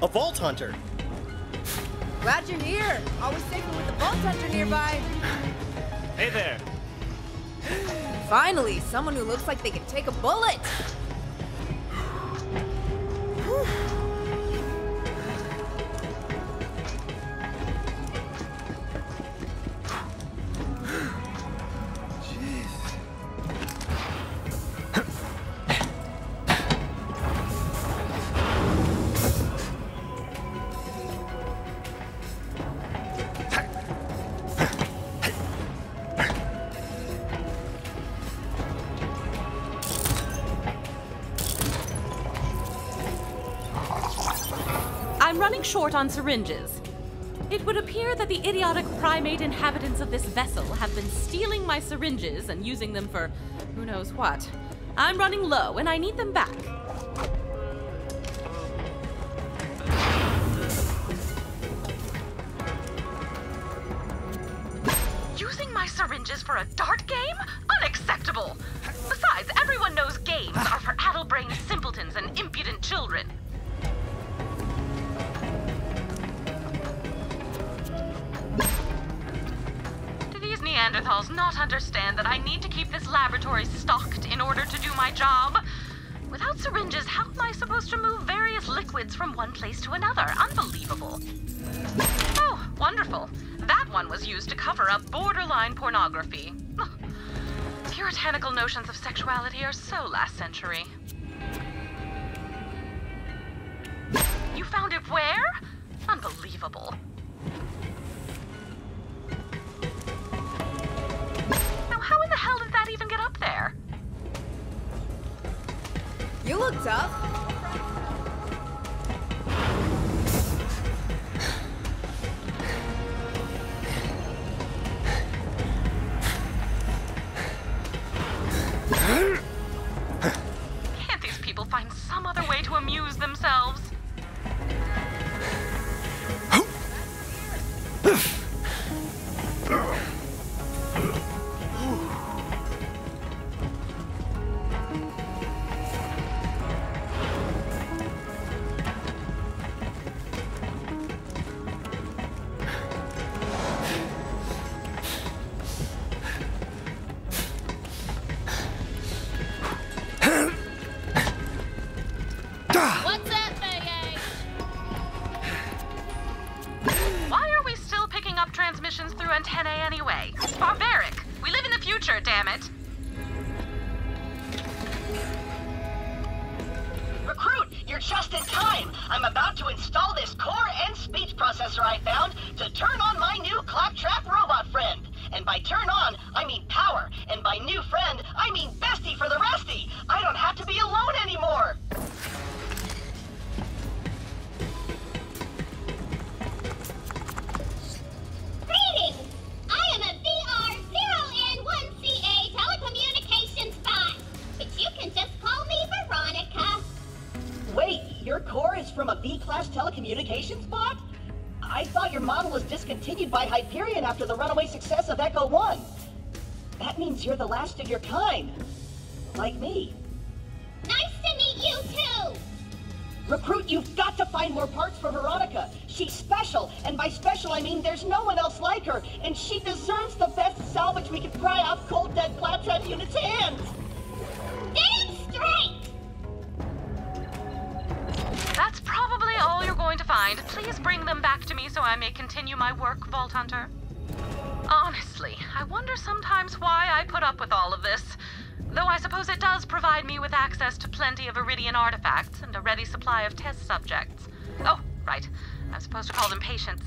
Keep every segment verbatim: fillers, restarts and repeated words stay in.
A Vault Hunter! Glad you're here. Always safer with the Vault Hunter nearby. Hey there. Finally, someone who looks like they can take a bullet. I'm running short on syringes. It would appear that the idiotic primate inhabitants of this vessel have been stealing my syringes and using them for who knows what. I'm running low and I need them back. Using my syringes for a dart game? Unacceptable! Besides, everyone knows games are for addle-brained simpletons and impudent children. Neanderthals not understand that I need to keep this laboratory stocked in order to do my job. Without syringes, how am I supposed to move various liquids from one place to another? Unbelievable. Oh, wonderful. That one was used to cover up borderline pornography. Ugh. Puritanical notions of sexuality are so last century. You found it where? Unbelievable. How in the hell did that even get up there? You look tough. Can't these people find some other way to amuse themselves? Transmissions through antennae anyway. It's barbaric. We live in the future, damn it. Recruit, you're just in time. I'm about to install this core and speech processor I found to turn on my new claptrap robot friend. And by turn on, I mean power. And by new friend, I mean bestie for the restie. I don't have to be alone anymore. Your core is from a B-class telecommunications bot? I thought your model was discontinued by Hyperion after the runaway success of Echo One. That means you're the last of your kind. Like me. Nice to meet you, too! Recruit, you've got to find more parts for Veronica. She's special, and by special I mean there's no one else like her, and she deserves the best salvage we can pry off cold dead Claptrap Unit's hands! Damn straight! That's probably all you're going to find. Please bring them back to me so I may continue my work, Vault Hunter. Honestly, I wonder sometimes why I put up with all of this. Though I suppose it does provide me with access to plenty of Iridian artifacts and a ready supply of test subjects. Oh, right. I'm supposed to call them patients.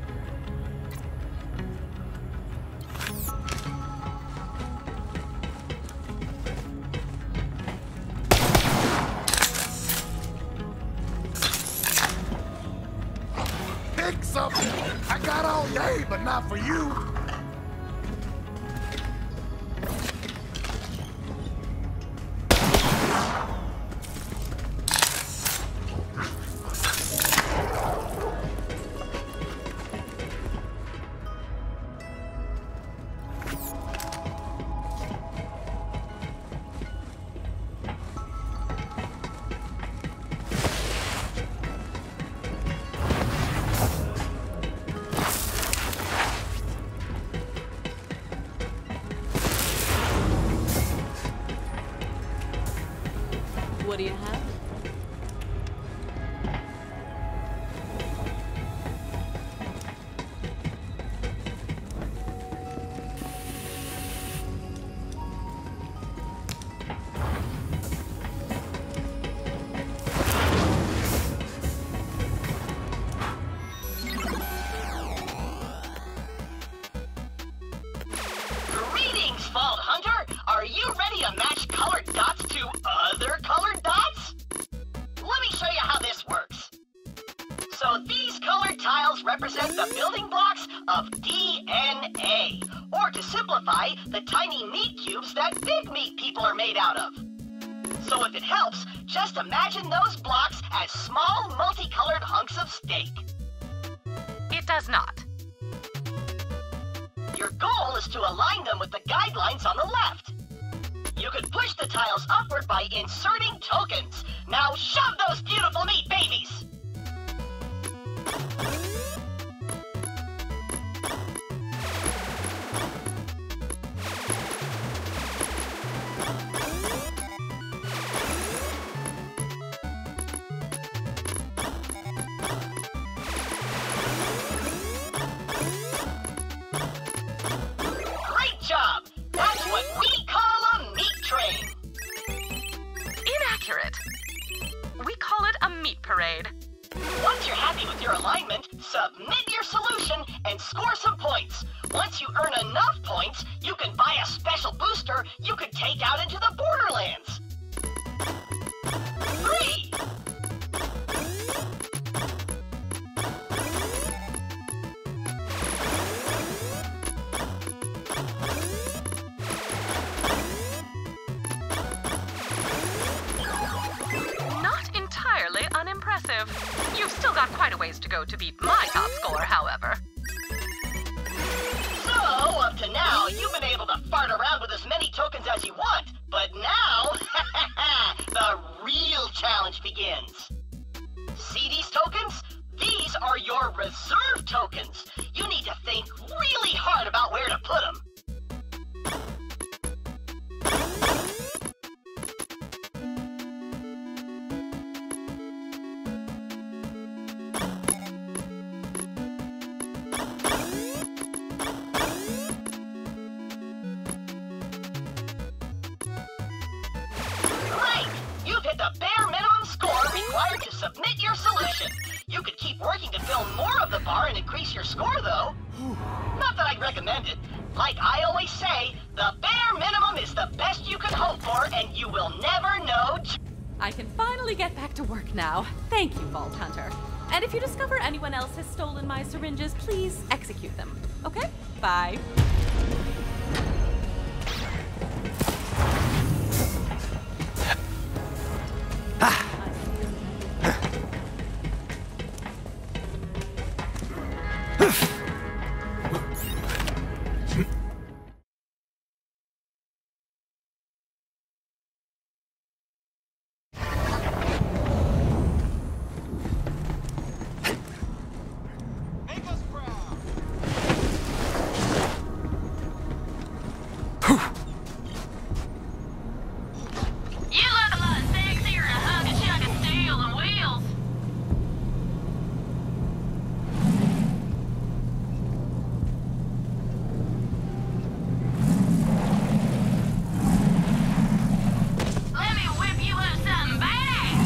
Pick something! I got all day, but not for you! do you have? Greetings, Vault Hunter! Are you ready to match colored dots to other colored dots? Let me show you how this works. So these colored tiles represent the building blocks of D N A, or to simplify, the tiny meat cubes that big meat people are made out of. So if it helps, just imagine those blocks as small, multicolored hunks of steak. It does not. Your goal is to align them with the guidelines on the left. You could push the tiles upward by inserting tokens. Now shove those beautiful meat babies! Great job! That's what we call a meat train! Inaccurate. We call it a meat parade. Once you're happy with your alignment, submit your solution and score some points. Once you earn enough points, you can buy a special booster you could take out into the Borderlands. Three! Not entirely unimpressive. You've still got quite a ways to go to beat my top score, however. So, up to now, you've been able to fart around with as many tokens as you want, but now, the real challenge begins. See these tokens? These are your reserve tokens. You need to think really hard about where to put them. Great! You've hit the bare minimum score required to submit your solution. You could keep working to fill more of the bar and increase your score, though. Not that I'd recommend it. Like I always say, the bare minimum is the best you can hope for, and you will never know. I can finally get back to work now. Thank you, Vault Hunter. And if you discover anyone else has stolen my syringes, please execute them. Okay? Bye. You look a lot sexier in a hunk of chunk of steel and wheels. Let me whip you up something badass.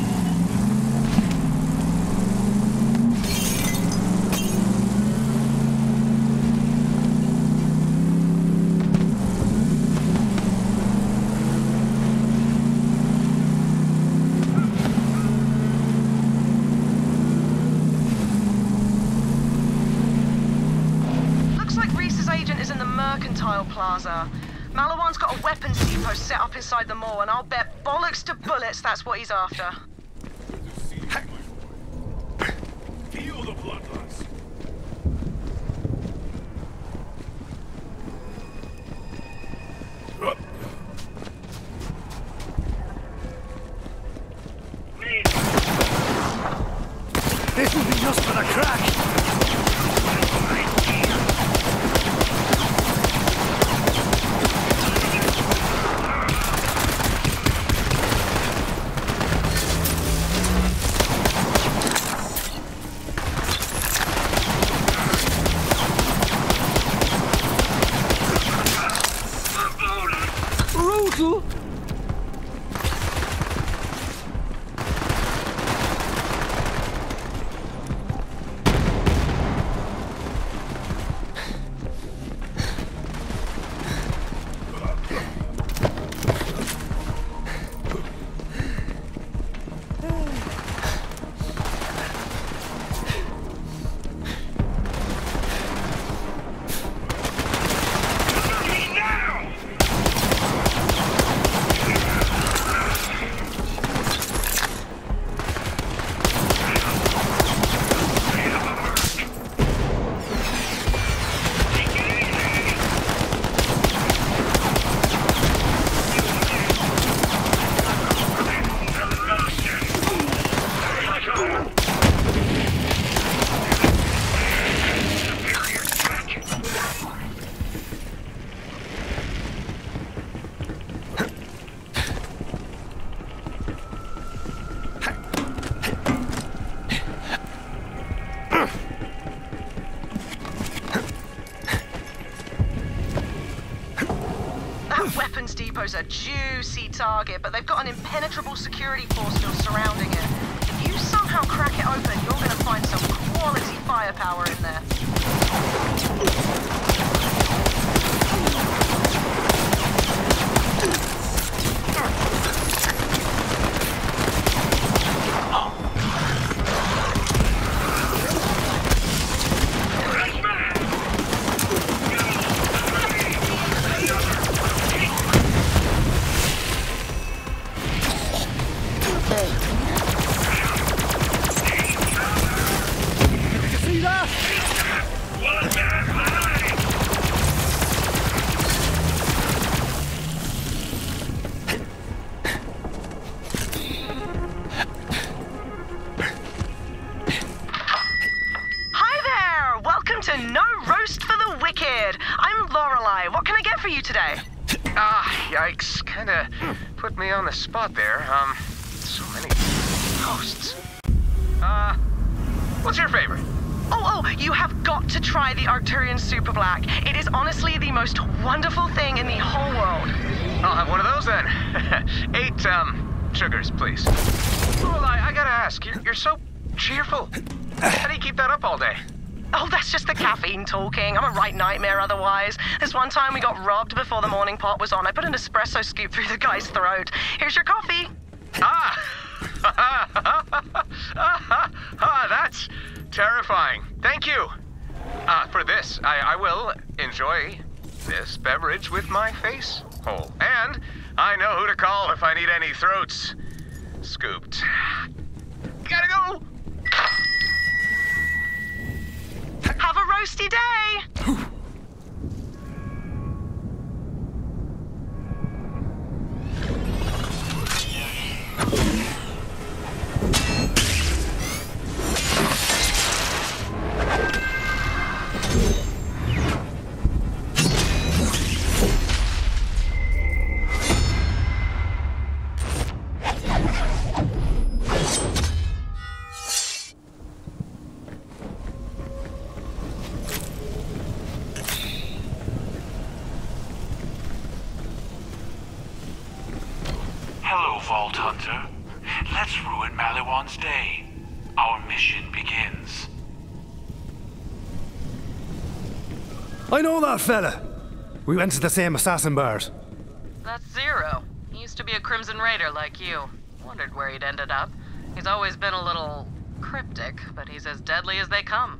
Looks like Reese's agent is in the Mercantile Plaza. Malawan's got a weapons depot set up inside the mall, and I'll bet bollocks to bullets that's what he's after. Feel the bloodlust. This will be just for the crack. Uncle? Depot's a juicy target, but they've got an impenetrable security force still surrounding it. If you somehow crack it open, you're going to find some quality firepower in there. Spot there. Um, so many ghosts. Uh, what's your favorite? Oh, oh, you have got to try the Arcturian Super Black. It is honestly the most wonderful thing in the whole world. I'll have one of those then. Eight, um, sugars, please. Well, I, I gotta ask, you're, you're so cheerful. How do you keep that up all day? Oh, that's just the caffeine talking. I'm a right nightmare otherwise. This one time we got robbed before the morning pot was on. I put an espresso scoop through the guy's throat. Here's your coffee. Ah! ah, that's terrifying. Thank you. Uh, for this, I, I will enjoy this beverage with my face hole. And I know who to call if I need any throats scooped. Gotta go! Have a roasty day! Vault Hunter. Let's ruin Maliwan's day. Our mission begins. I know that fella. We went to the same assassin bars. That's Zero. He used to be a Crimson Raider like you. Wondered where he'd ended up. He's always been a little cryptic, but he's as deadly as they come.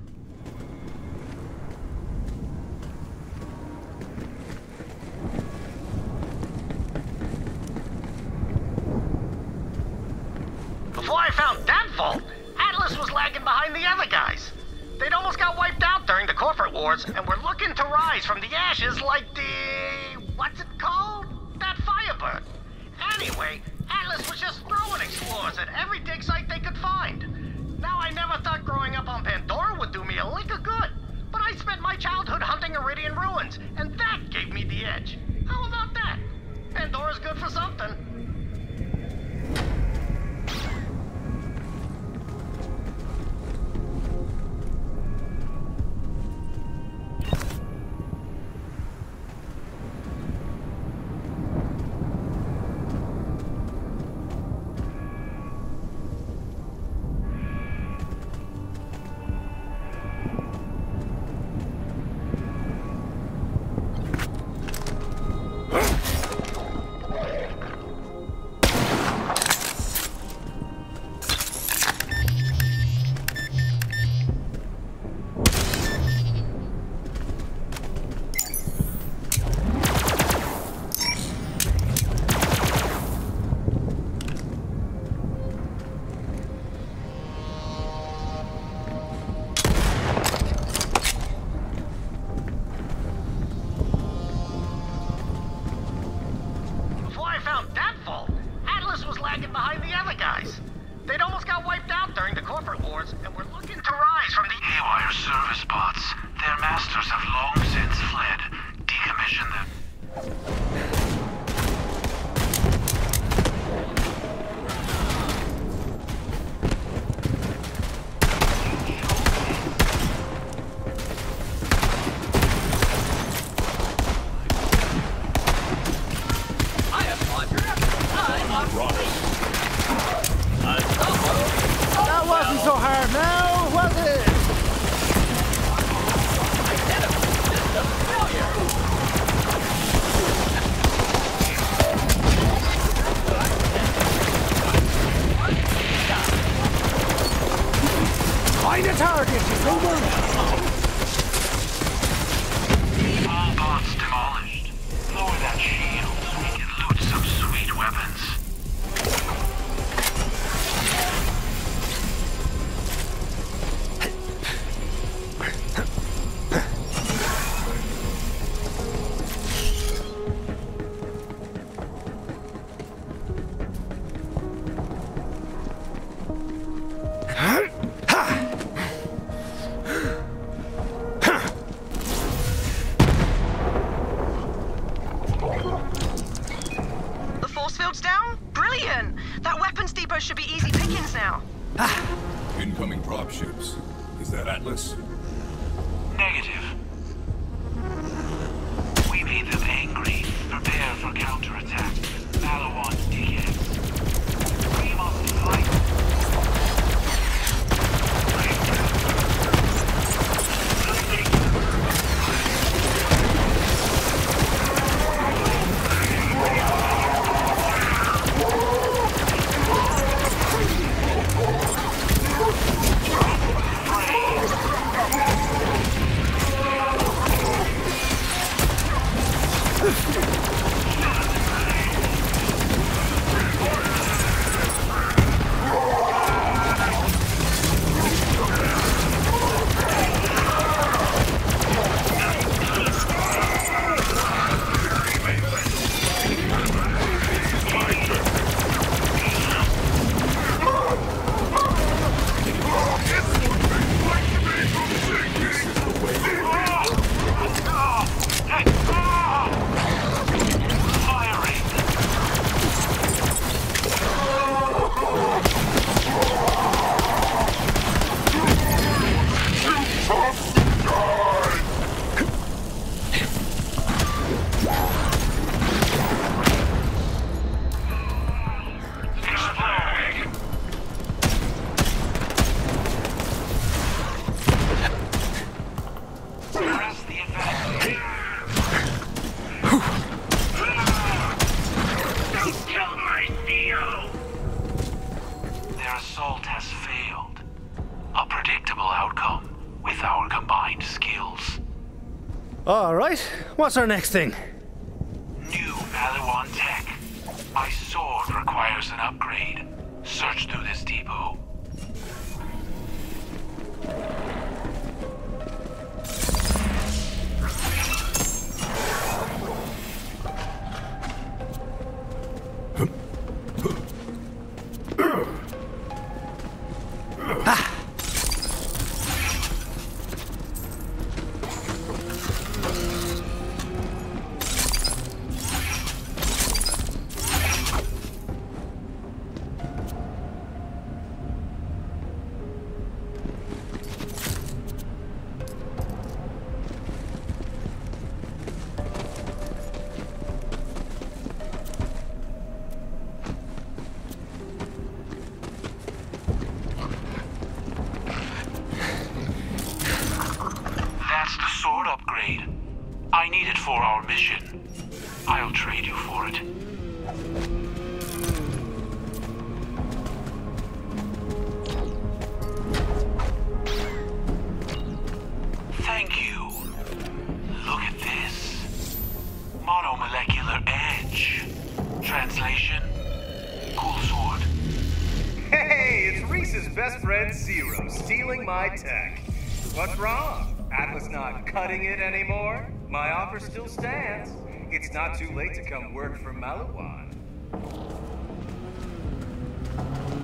Before I found that vault, Atlas was lagging behind the other guys. They'd almost got wiped out during the corporate wars, and were looking to rise from the ashes like the... what's it called? That Firebird. Anyway, Atlas was just throwing explorers at every dig site they could find. Now, I never thought growing up on Pandora would do me a lick of good, but I spent my childhood hunting Iridian ruins, and that gave me the edge. How about that? Pandora's good for something. guys. They'd almost got wiped out during the corporate wars, and we're looking to rise from the Haywire service bots. Their masters have long since fled. Decommission them. That wasn't so hard now, was it? Find a target, you woman! All bots demolished. Lower that shield so we can loot some sweet weapons. The force field's down? Brilliant! That weapons depot should be easy pickings now. Incoming dropships. Is that Atlas? Negative. We made them angry. Prepare for counterattack. Maliwan dickheads. We must fight. Their assault has failed. A predictable outcome with our combined skills. Alright, what's our next thing? New Maliwan tech. My sword requires an upgrade. Search through this depot. That's the sword upgrade. I need it for our mission. I'll trade you for it. Thank you. Look at this. Monomolecular edge. Translation? Cool sword. Hey, it's Reese's best friend Zero stealing my tech. What's wrong? Atlas not cutting it anymore? My offer still stands. It's not too late to come work for Maliwan.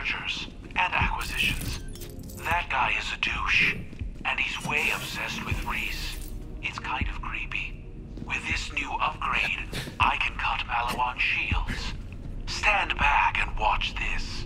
mergers and acquisitions. That guy is a douche, and he's way obsessed with Reese. It's kind of creepy. With this new upgrade, I can cut Maliwan's shields. Stand back and watch this.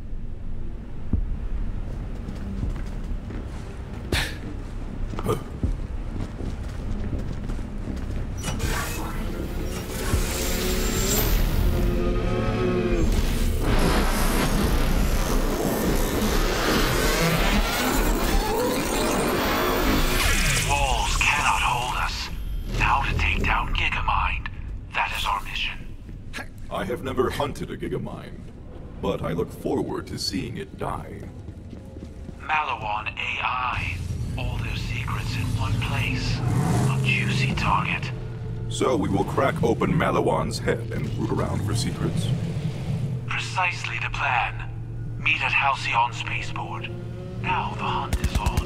Walls cannot hold us. Now to take down Gigamind. That is our mission. I have never hunted a Gigamind, but I look forward to seeing it die. Maliwan A I. All their secrets in one place. A juicy target. So we will crack open Maliwan's head and root around for secrets. Precisely the plan. Meet at Halcyon Spaceport. Now the hunt is on.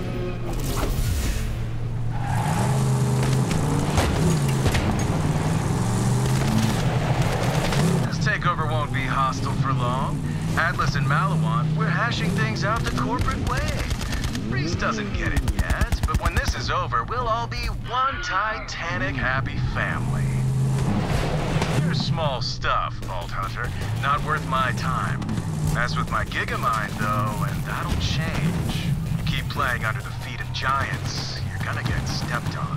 This takeover won't be hostile for long. Atlas and Maliwan, we're hashing things out the corporate way. Reese doesn't get it yet, but when this is over, we'll all be one titanic happy family. You're small stuff, Vault Hunter. Not worth my time. Mess with my Gigamind, though, and that'll change. You keep playing under the feet of giants, you're gonna get stepped on.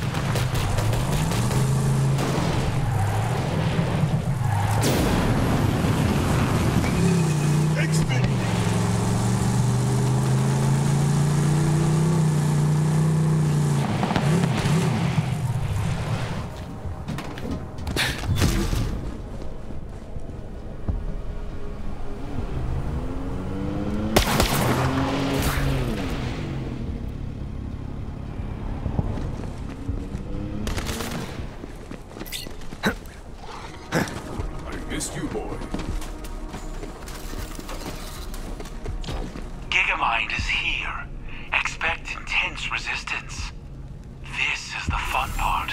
Missed you, boy. Gigamind is here. Expect intense resistance. This is the fun part.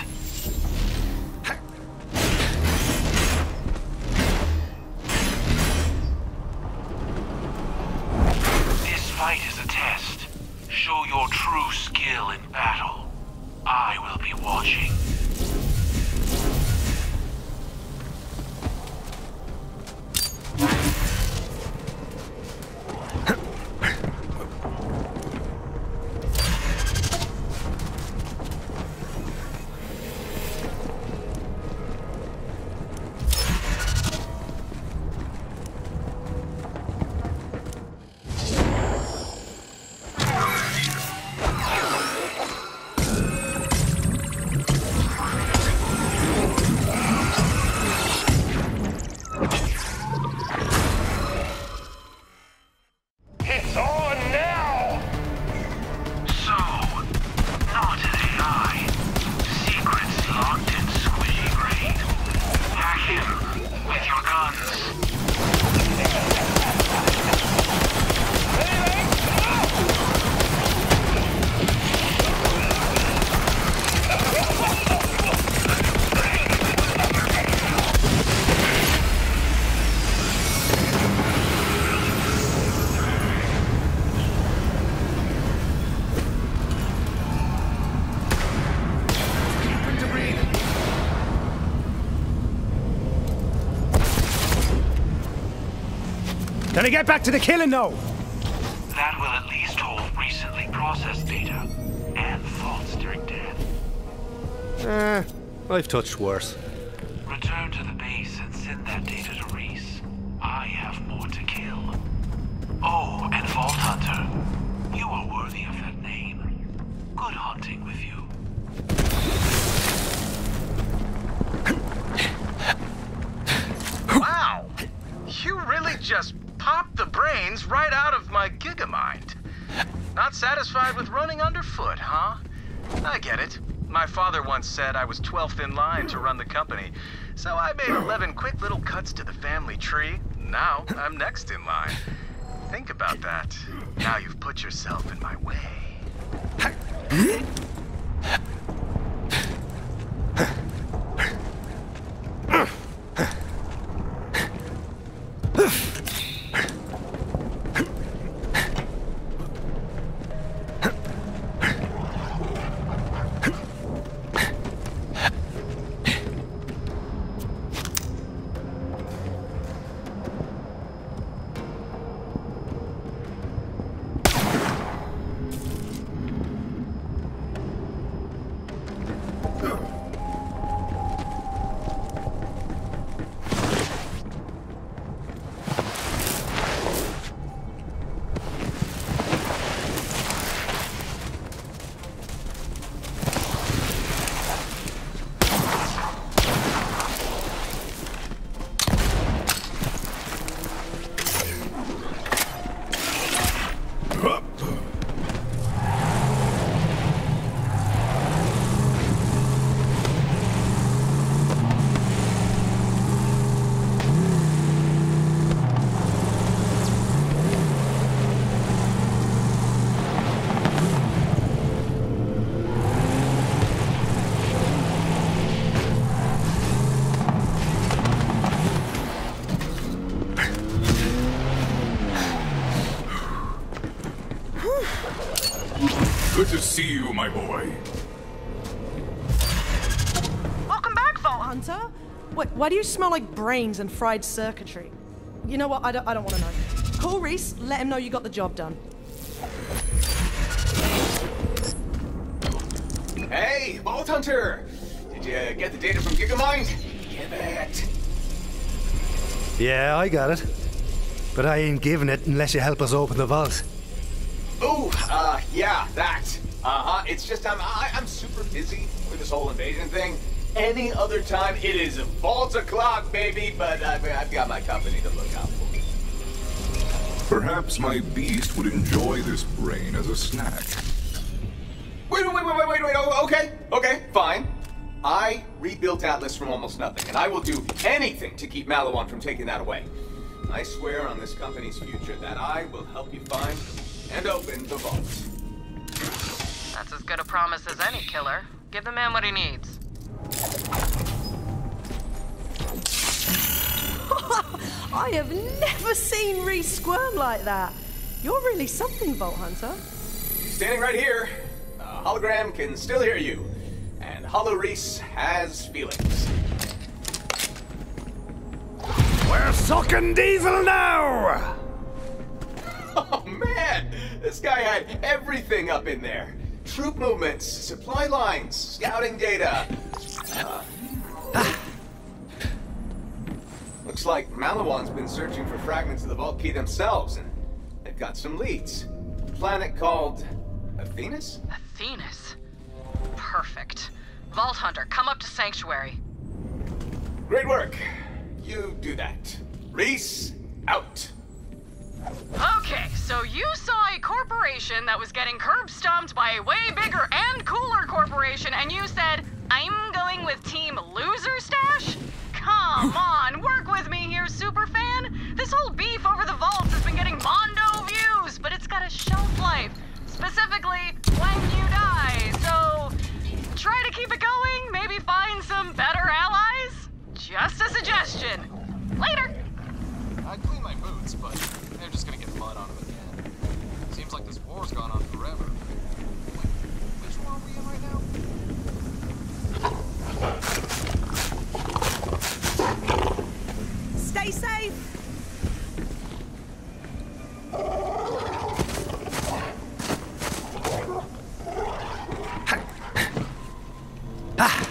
This fight is a test. Show your true skill in battle. I will be watching. Can I get back to the killing now? That will at least hold recently processed data and thoughts during death. Eh, I've touched worse. Return to the base and send that data to Reese. I have more to kill. Oh, and Vault Hunter, you are worthy of that name. Good hunting with you. Wow! You really just popped the brains right out of my Gigamind. Not satisfied with running underfoot, huh? I get it. My father once said I was twelfth in line to run the company, so I made eleven quick little cuts to the family tree. Now I'm next in line. Think about that. Now you've put yourself in my way. Good to see you, my boy. Welcome back, Vault Hunter. Wait, why do you smell like brains and fried circuitry? You know what? I don't, I don't want to know. Call Reese, let him know you got the job done. Hey, Vault Hunter! Did you get the data from Gigamind? Give it. Yeah, I got it. But I ain't giving it unless you help us open the vault. Oh, uh, yeah, that. Uh-huh, it's just I'm, I, I'm super busy with this whole invasion thing. Any other time, it is vault o'clock, baby, but I've, I've got my company to look out for. Perhaps my beast would enjoy this brain as a snack. Wait, wait, wait, wait, wait, wait, oh, okay, okay, fine. I rebuilt Atlas from almost nothing, and I will do anything to keep Maliwan from taking that away. I swear on this company's future that I will help you find and open the vault. That's as good a promise as any, killer. Give the man what he needs. I have never seen Reese squirm like that. You're really something, Vault Hunter. Standing right here, a hologram can still hear you. And Hollow Reese has feelings. We're sucking diesel now! Oh man, this guy had everything up in there. Troop movements, supply lines, scouting data. Uh, looks like Maliwan's been searching for fragments of the Vault Key themselves, and they've got some leads. A planet called Athenas? Athenas? Perfect. Vault Hunter, come up to Sanctuary. Great work. You do that. Reese, out. Okay, so you saw a corporation that was getting curb stomped by a way bigger and cooler corporation, and you said, I'm going with Team Loser Stash? Come on, work with me here, superfan. This whole beef over the vaults has been getting Mondo views, but it's got a shelf life. Specifically, when you die, so try to keep it going, maybe find some better allies? Just a suggestion. Later! I'd clean my boots, but they're just gonna get mud on them again. Seems like this war's gone on forever. Wait, which war are we in right now? Stay safe! Ah!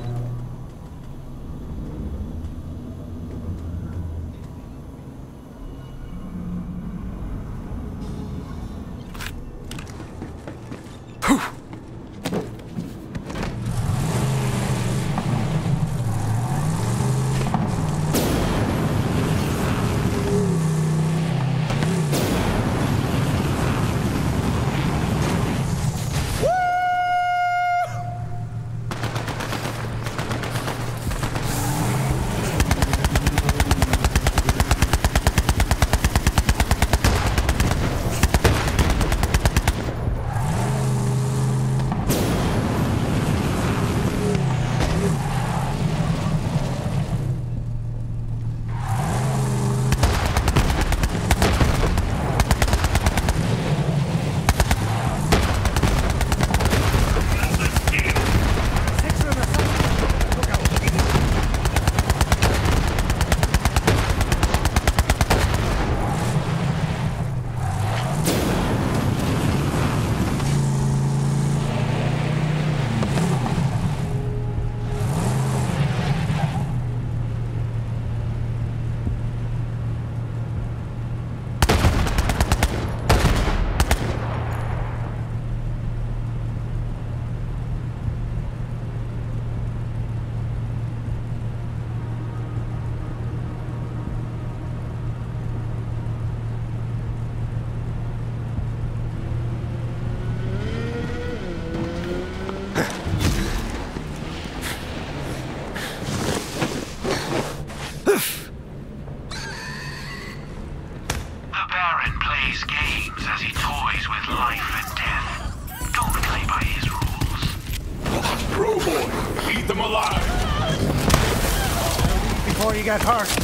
Before you get hurt.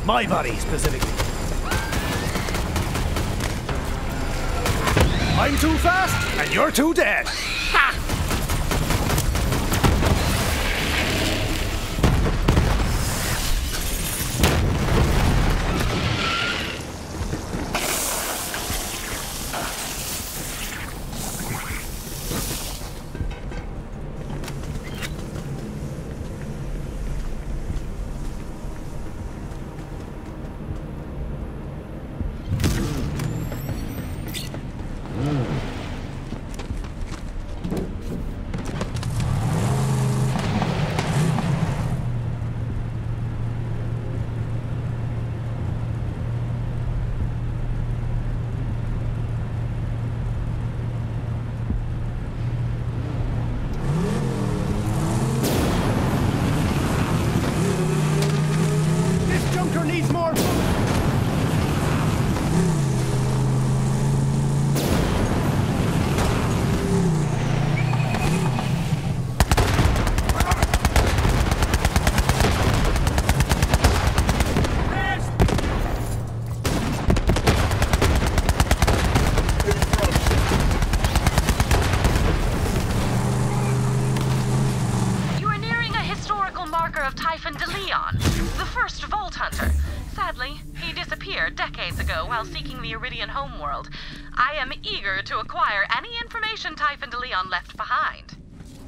My body, specifically. I'm too fast, and you're too dead. Ha! Decades ago while seeking the Iridian homeworld. I am eager to acquire any information Typhon de Leon left behind.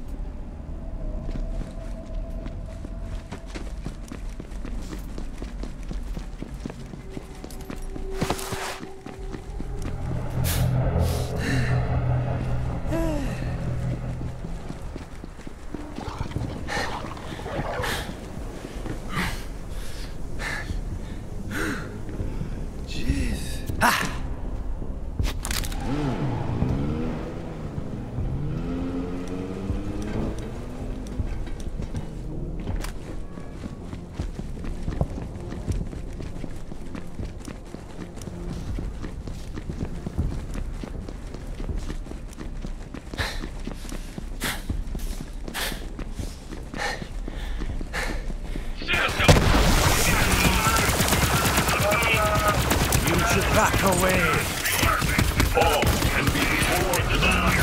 Back away! Fall and be before the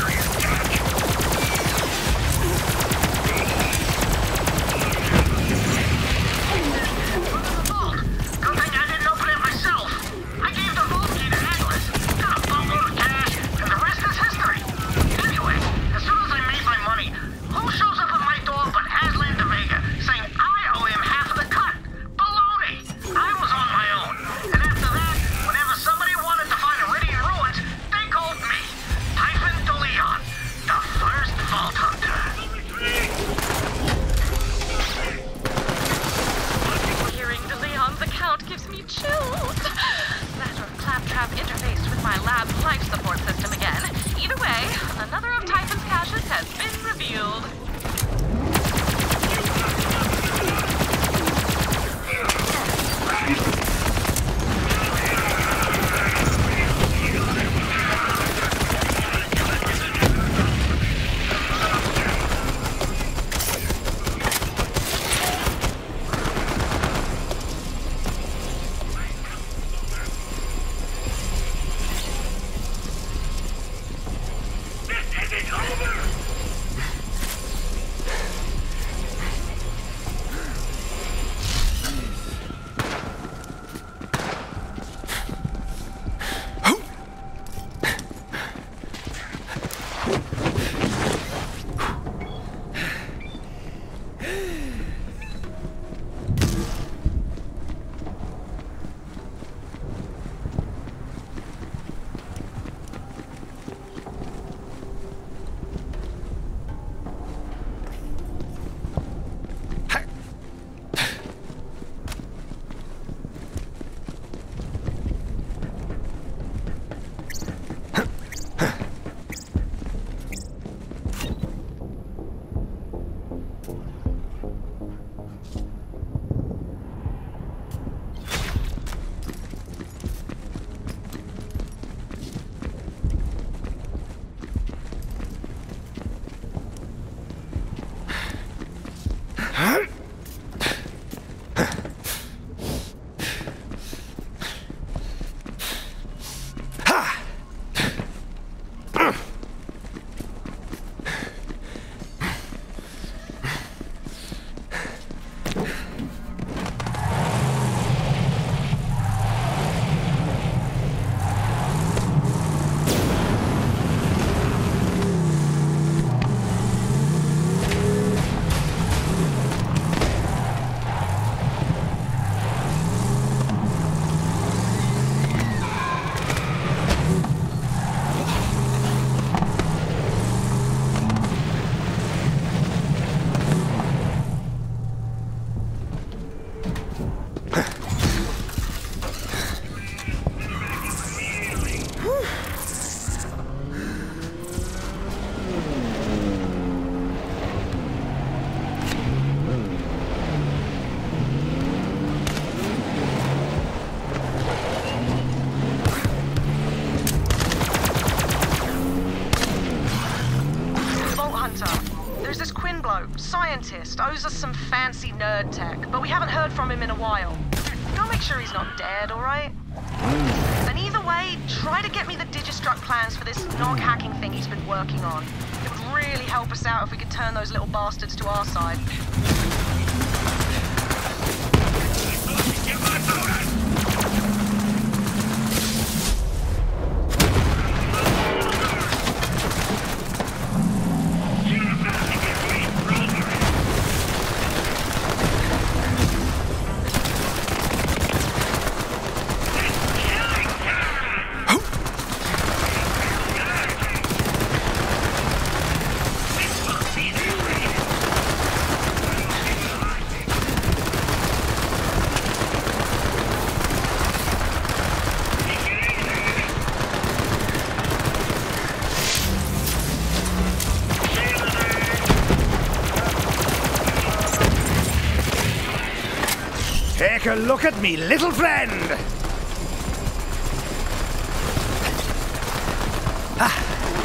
vault! Good thing I didn't open it myself. I gave the vault key to Atlas. Got a boatload of cash, and the rest is history. Anyway, as soon as I made my money, who shows up at my door but Aslan de Vega, saying I owe him half of the cut? Baloney! I was on my own. And after that, whenever somebody wanted to find Iridian ruins, they called me, Typhon de Leon, the first Vault Hunter. Hearing de Leon's account gives me chills. Matter of Claptrap interfaced with my lab's life support system again. Either way, another of Typhon's caches has been revealed. West owes us some fancy nerd tech, but we haven't heard from him in a while. Go make sure he's not dead, alright? And either way, try to get me the Digistruct plans for this Nog hacking thing he's been working on. It would really help us out if we could turn those little bastards to our side. Take a look at me, little friend! Ah.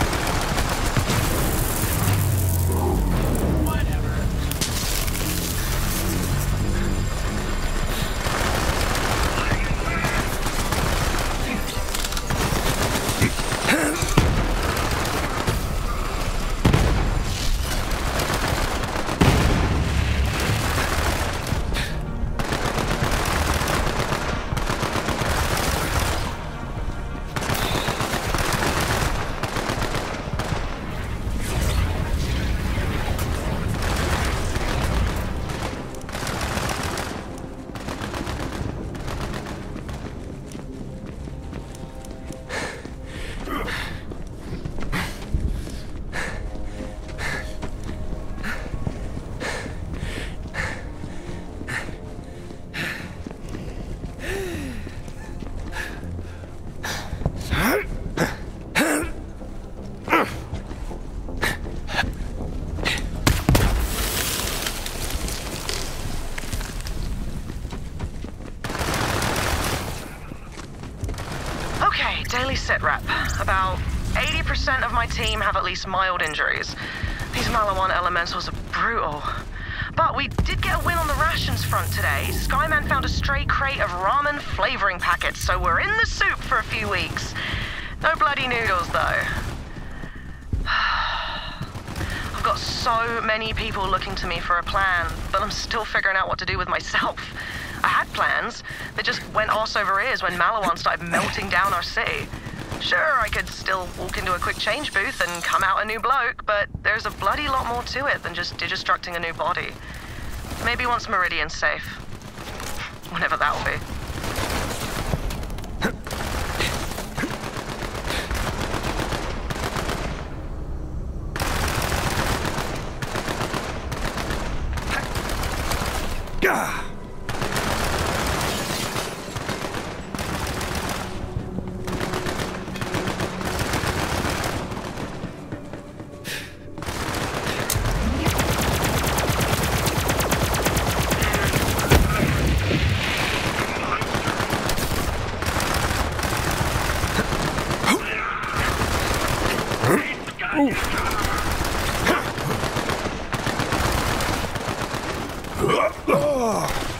Daily sit rep. About eighty percent of my team have at least mild injuries. These Malawan elementals are brutal. But we did get a win on the rations front today. Skyman found a stray crate of ramen flavoring packets, so we're in the soup for a few weeks. No bloody noodles, though. I've got so many people looking to me for a plan, but I'm still figuring out what to do with myself. I had plans. They just went arse over ears when Malawan started melting down our city. Sure, I could still walk into a quick change booth and come out a new bloke, but there's a bloody lot more to it than just digistructing a new body. Maybe once Meridian's safe. Whenever that'll be. Gah! Oh.